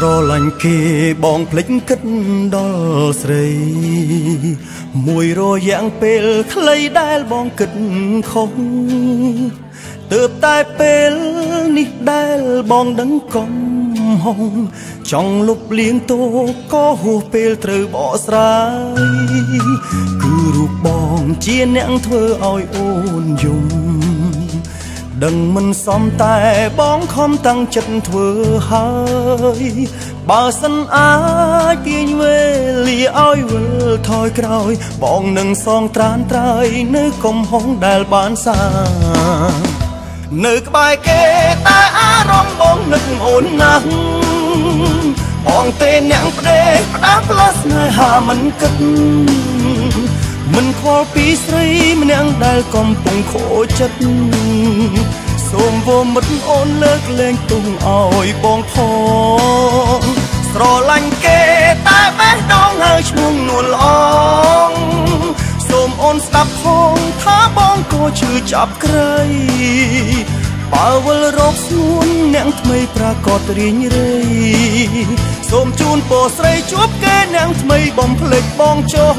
ស្រឡាញ់គេបងភ្លេចគិតដល់ស្រីមួយរយៈពេលខ្លីដែលបងគិតខុសទើបតែពេលនេះដែលបងដឹងកំហុសចង់លុបលាងទោសក៏ហួសពេលត្រូវបកស្រាយគឺរូបបងជាអ្នកធ្វើឲ្យអូនយំដឹងមិនសមតែបងខំតាំងចិត្តធ្វើហើយបើសិនអាចទាញវេលាឲ្យវិលថយក្រោយបងនឹងសងត្រានត្រើយនៅកំហុសដែលបានសាងនៅក្បែរគេតែអារម្មណ៍បងនឹកអូនណាស់បងទេអ្នកផ្ដេសផ្ដាស់ផ្លាស់ស្នេហាមិនគិតមិនខកពីស្រីម្នាក់ដែលកំពុងខូចចិត្តសូមវមិត្តអូនលើកលែងទុំឲ្យបងផងស្រឡាញ់គេតែបេះដូងហើយឈ្មោះនួនល្អងសូមអូនស្ដាប់ផងថាបងក៏ឈឺចាប់ក្រៃបើវិលរកស្នួនអ្នកថ្មីប្រកាសរៀងរៃសូមជូនពរស្រីជួបគេអ្នកថ្មីបំភ្លេចបងចុះ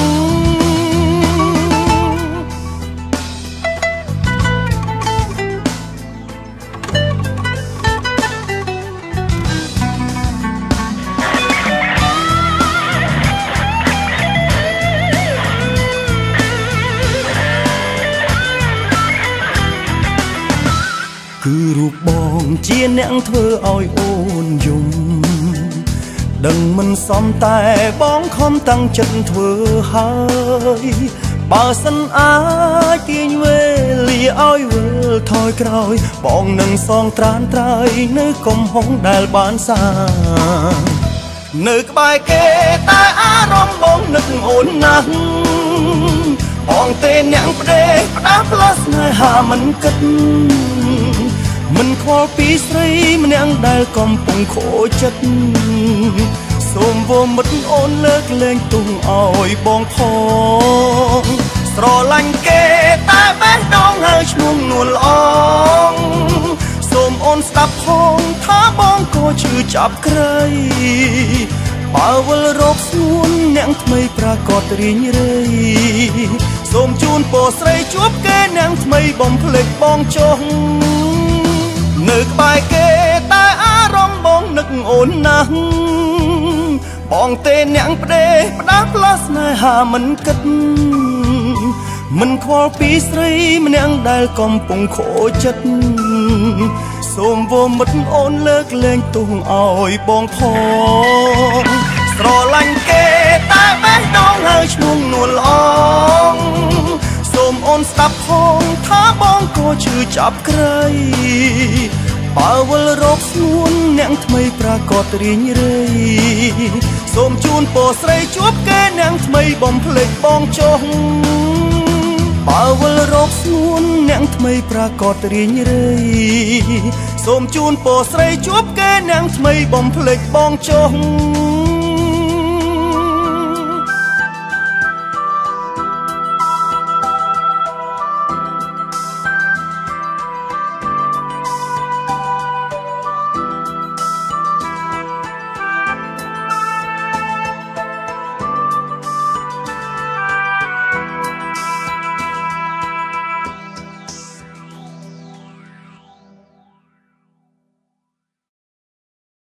គឺរូបបងជាអ្នកធ្វើឲ្យអូនយំដឹងមិនសមតែបងខំតាំងចិត្តធ្វើហើយបើសិនអាចទាញវេលាឲ្យវិលថយក្រោយបងនឹងសងត្រានត្រើយនៅកំហុសដែលបានសាងនៅក្បែរគេតែអារម្មណ៍បងនឹកអូនណាស់បងទេអ្នកផ្ដេសផ្ដាស់ផ្លាស់ស្នេហាមិនគិតមិនខកពីស្រីម្នាក់ដែលកំពុងខូចចិត្តសូមវមិត្តអូនលើកលែងទុំឲ្យបងផងស្រឡាញ់គេតែបេះដូងហើយឈ្មោះនួនល្អងសូមអូនស្ដាប់ផងថាបងក៏ឈឺចាប់ក្រៃបើវិលរកស្នួនអ្នកថ្មីប្រកាសរៀងរៃសូមជូនពរស្រីជួបគេអ្នកថ្មីបំភ្លេចបងចុះនៅក្បែរគេតែអារម្មណ៍បងនឹកអូនណាស់បងទេអ្នកផ្ដេសផ្ដាស់ផ្លាស់ស្នេហាមិនគិតមិនខ្វល់ពីស្រីម្នាក់ដែលកំពុងខូចចិត្តសូមវមិត្តអូនលើកលែងទុំឲ្យបងផងស្រឡាញ់គេតែបេះដូងហើយឈ្មោះនួនល្អងសូមអូនស្ដាប់ផងថាបងក៏ឈឺចាប់ក្រៃបើវិលរកស្នួនអ្នកថ្មីប្រកាសរៀងរៃសូមជូនពរស្រីជួបគេអ្នកថ្មីបំភ្លេចបងចុះបើវិលរកស្នួនអ្នកថ្មីប្រកាសរៀងរៃសូមជូនពរស្រីជួបគេអ្នកថ្មីបំភ្លេចបងចុះ